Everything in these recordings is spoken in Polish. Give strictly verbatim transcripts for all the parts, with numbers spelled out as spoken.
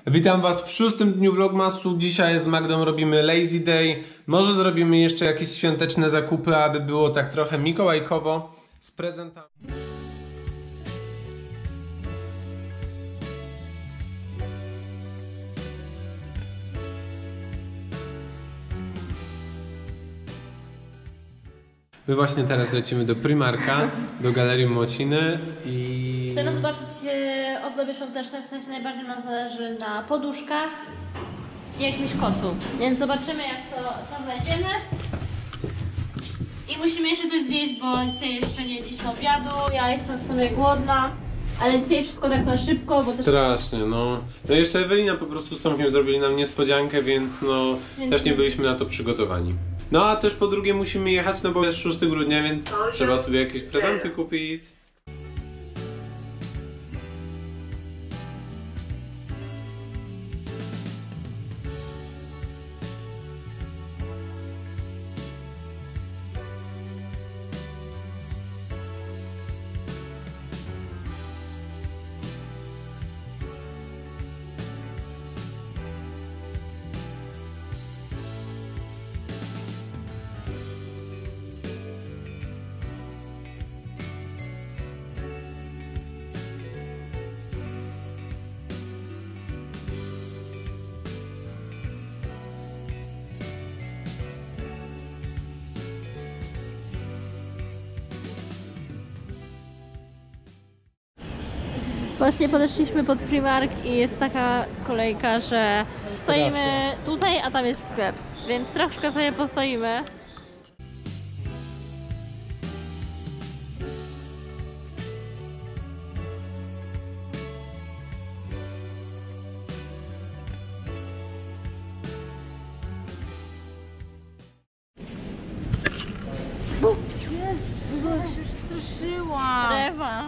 Witam was w szóstym dniu vlogmasu. Dzisiaj z Magdą robimy Lazy Day. Może zrobimy jeszcze jakieś świąteczne zakupy, aby było tak trochę mikołajkowo z prezentami. My właśnie teraz lecimy do Primarka, do Galerii Młociny i... Chcemy zobaczyć e, ozdoby świąteczne, w sensie najbardziej nam zależy na poduszkach i jakimś kocu. Więc zobaczymy, jak to, co znajdziemy. I musimy jeszcze coś zjeść, bo dzisiaj jeszcze nie jedliśmy obiadu. Ja jestem w sumie głodna, ale dzisiaj wszystko tak na szybko, bo też... Strasznie, no. No jeszcze Ewelina po prostu z Tomkiem zrobili nam niespodziankę, więc no więc... też nie byliśmy na to przygotowani. No a też po drugie musimy jechać, no bo jest szóstego grudnia, więc trzeba sobie jakieś prezenty kupić. Właśnie podeszliśmy pod Primark i jest taka kolejka, że stoimy tutaj, a tam jest sklep, więc troszkę sobie postoimy. Jezu, ja się przestraszyłam. Rewanż.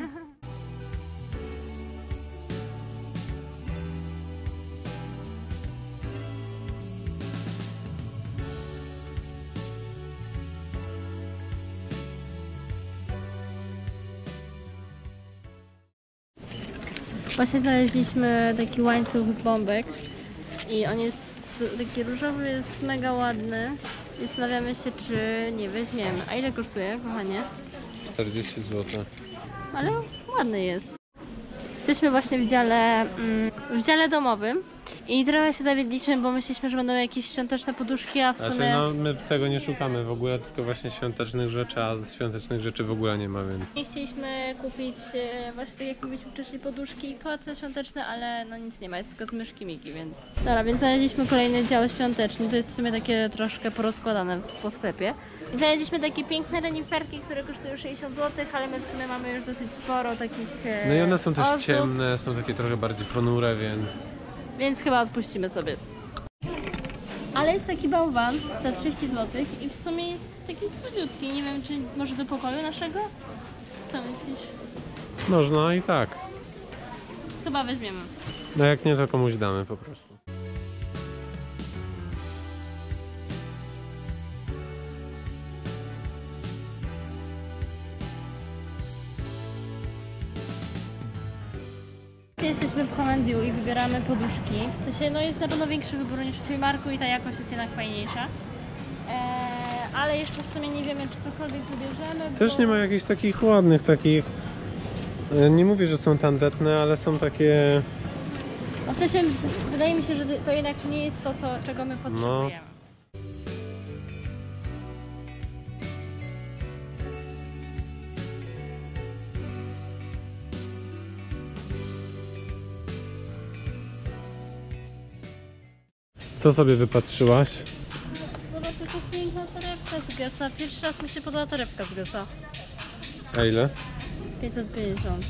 Właśnie znaleźliśmy taki łańcuch z bombek i on jest taki różowy, jest mega ładny i zastanawiamy się, czy nie weźmiemy. A ile kosztuje, kochanie? czterdzieści złotych. Ale ładny jest. Jesteśmy właśnie w dziale, mm, w dziale domowym i trochę się zawiedliśmy, bo myśleliśmy, że będą jakieś świąteczne poduszki, a w sumie... Znaczy, no my tego nie szukamy w ogóle, tylko właśnie świątecznych rzeczy, a z świątecznych rzeczy w ogóle nie ma, więc... Nie chcieliśmy kupić e, właśnie tak jak mówiliśmy wcześniej poduszki i koce świąteczne, ale no nic nie ma, jest tylko z myszki Miki, więc... Dobra, więc znaleźliśmy kolejny dział świąteczny, to jest w sumie takie troszkę porozkładane po sklepie. I znaleźliśmy takie piękne reniferki, które kosztują sześćdziesiąt złotych, ale my w sumie mamy już dosyć sporo takich e, No i one są też ozdób. ciemne, są takie trochę bardziej ponure, więc... Więc chyba odpuścimy sobie. Ale jest taki bałwan za trzydzieści złotych i w sumie jest taki słodziutki. Nie wiem, czy może do pokoju naszego? Co myślisz? Można i tak. Chyba weźmiemy. No jak nie, to komuś damy po prostu. Jesteśmy w Homendiu i wybieramy poduszki. W sensie, no jest na pewno większy wybór niż w Primarku i ta jakość jest jednak fajniejsza. Eee, ale jeszcze w sumie nie wiemy, czy cokolwiek wybierzemy. Też bo... nie ma jakichś takich ładnych, takich... Nie mówię, że są tandetne, ale są takie... No w sensie, wydaje mi się, że to jednak nie jest to, co, czego my potrzebujemy. No. Co sobie wypatrzyłaś? Zobacz, jaka piękna torebka z Guessa. Pierwszy raz mi się podoba torebka z Guessa. A ile? pięćset pięćdziesiąt.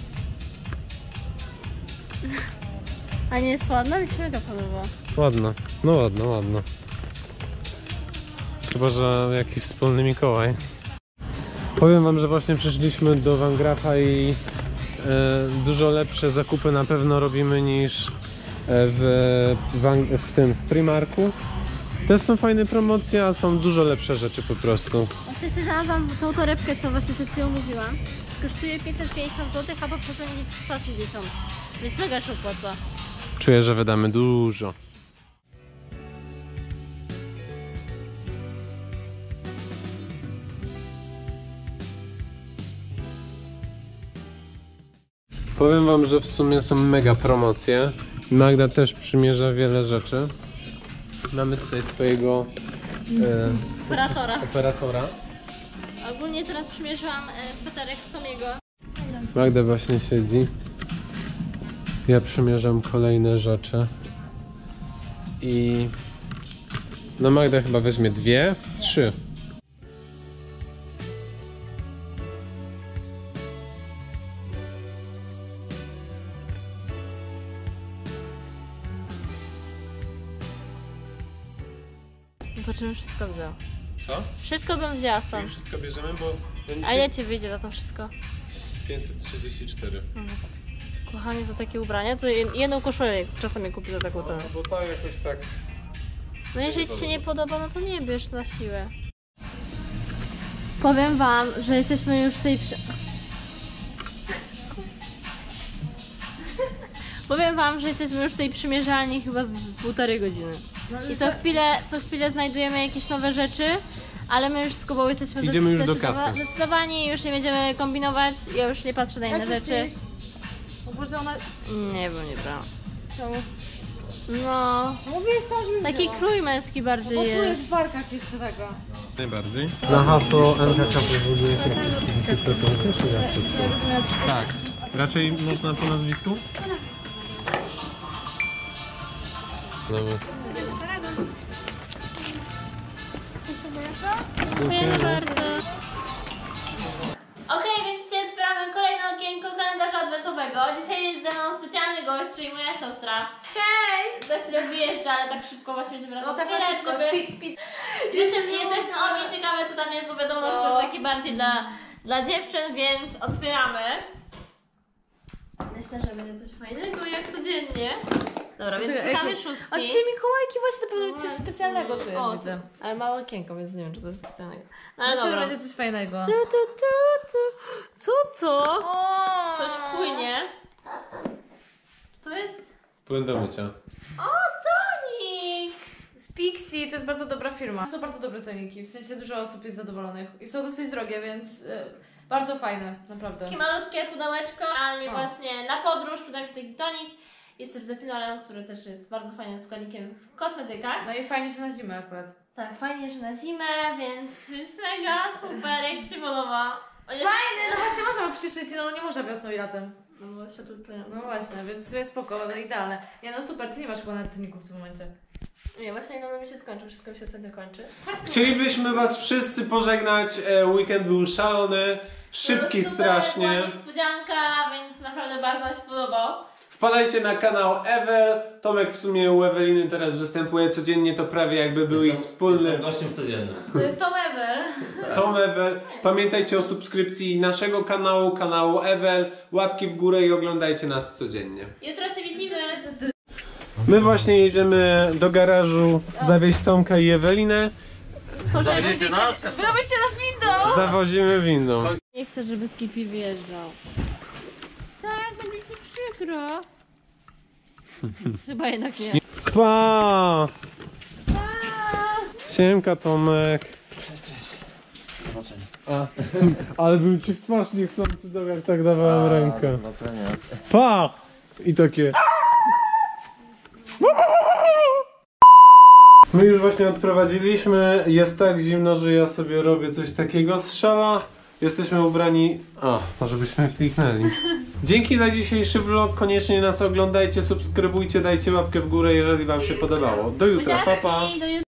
A nie jest ładna? Mi się mega podoba. Ładna, no ładna, ładna. Chyba, że jakiś wspólny Mikołaj. Powiem wam, że właśnie przyszliśmy do Van Graffa i e, dużo lepsze zakupy na pewno robimy niż w, w, w tym w Primarku. Też są fajne promocje, a są dużo lepsze rzeczy po prostu. Oczywiście znalazłam tą torebkę, co właśnie przed chwilą mówiłam. Kosztuje pięćset pięćdziesiąt złotych, a po przecenie trzysta osiemdziesiąt. Więc mega się opłaca. Czuję, że wydamy dużo. Powiem wam, że w sumie są mega promocje. Magda też przymierza wiele rzeczy. Mamy tutaj swojego e, Operatora. operatora. Ogólnie teraz przymierzyłam e, sweterek z Tomiego. Magda właśnie siedzi. Ja przymierzam kolejne rzeczy. I... No Magda chyba weźmie dwie, trzy. No to czym wszystko wziął? Co? Wszystko bym wzięła stąd. Wszystko bierzemy, bo... A ile ci wyjdzie za to wszystko? pięćset trzydzieści cztery. Kochanie, za takie ubrania to jedną koszulę czasami kupi za taką cenę. Bo to jakoś tak... No jeżeli ci się nie podoba, no to nie bierz na siłę. Powiem wam, że jesteśmy już w tej przy... Powiem wam, że jesteśmy już w tej przymierzalni chyba z półtorej godziny. I co chwilę, co chwilę znajdujemy jakieś nowe rzeczy, ale my już z Kubą jesteśmy Idziemy już do zdecydowa- kasy. zdecydowani, już nie będziemy kombinować, ja już nie patrzę na inne rzeczy. O Boże, ona... Nie wiem, nie brałam. Czemu? No, Mówię, sam taki krój męski bardziej O, tu jest. jest w warkach jeszcze tego. Najbardziej. Na hasło N K K powoduje Tak. Raczej można po nazwisku? Nawet. Dziękuję bardzo. Okej, więc dzisiaj otwieramy kolejne okienko kalendarza adwentowego. Dzisiaj jest ze mną specjalny gość, czyli moja siostra. Hej! Za chwilę wyjeżdża, ale tak szybko właśnie będziemy raz No tak na otwierać, szybko, żeby... speed, speed. Jesteśmy, jesteśmy obie ciekawe, co tam jest, bo wiadomo, że to jest takie bardziej dla, dla dziewczyn, więc otwieramy. Myślę, że będzie coś fajnego, jak codziennie. Dobra, więc Czekaj, szukamy jakie- szóstki. A dzisiaj Mikołajki właśnie to powinno być coś specjalnego tu jest, O, widzę. ale małe okienko, więc nie wiem, czy coś specjalnego. No ale Myślę, że dobra. będzie coś fajnego. Tu, tu, tu, tu. Co to? O! Coś płynie. Czy to jest? Płyn do mycia. O, tonik! Z Pixie, to jest bardzo dobra firma. Są bardzo dobre toniki, w sensie dużo osób jest zadowolonych. I są dosyć drogie, więc y, bardzo fajne, naprawdę. Takie malutkie pudełeczko, ale O. właśnie na podróż przyda mi się taki tonik. Jest też zetynolen, który też jest bardzo fajnym składnikiem w kosmetykach. No i fajnie, że na zimę akurat. Tak, fajnie, że na zimę, więc, więc mega, super, jak Ci się podoba? Chociaż- Fajny, no właśnie można, bo przecież no nie można wiosną i latem. No bo światło płyną. No właśnie, więc sobie spoko, no idealne. Ja no super, ty nie masz chyba nawet toników w tym momencie. Nie, właśnie no, no mi się skończy, wszystko mi się ostatnio kończy. Chcielibyśmy was wszyscy pożegnać. E, Weekend był szalony, szybki Super, strasznie. była niespodzianka, więc naprawdę bardzo mi się podobał. Wpadajcie na kanał Ewel. Tomek w sumie u Eweliny teraz występuje codziennie, to prawie jakby był ich wspólny. Jestem gościem codziennym. To jest Tom Ever. Tom Ewel. Pamiętajcie o subskrypcji naszego kanału, kanału Ewel. Łapki w górę i oglądajcie nas codziennie. Jutro się widzimy. My właśnie jedziemy do garażu zawieźć Tomka i Ewelinę. Zawieziecie nas? Wydobyćcie nas windą! Zawozimy windą. Nie chcę, żeby Skippy wjeżdżał. Tak, będzie ci przykro. Chyba jednak nie. Pa! Siemka Tomek. A, ale był ci w twarz niechcący, dobra, jak tak dawałem rękę. No to nie. Pa! I takie... My już właśnie odprowadziliśmy, jest tak zimno, że ja sobie robię coś takiego z szała. Jesteśmy ubrani... A, może byśmy kliknęli. Dzięki za dzisiejszy vlog, koniecznie nas oglądajcie, subskrybujcie, dajcie łapkę w górę, jeżeli wam się podobało. Do jutra, pa pa! I do jutra.